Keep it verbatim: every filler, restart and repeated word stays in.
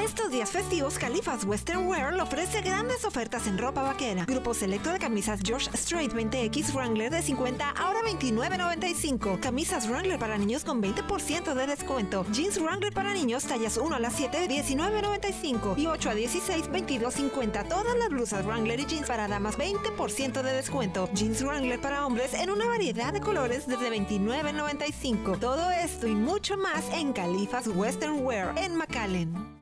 estos días festivos, Califas Western Wear le ofrece grandes ofertas en ropa vaquera. Grupo selecto de camisas George Strait veinte equis Wrangler de cincuenta, ahora veintinueve noventa y cinco. Camisas Wrangler para niños con veinte por ciento de descuento. Jeans Wrangler para niños tallas uno a las siete, diecinueve noventa y cinco y ocho a dieciséis, veintidós cincuenta. Todas las blusas Wrangler y jeans para damas veinte por ciento de descuento. Jeans Wrangler para hombres en una variedad de colores desde veintinueve noventa y cinco. Todo esto y mucho más en Califas Western Wear en McAllen.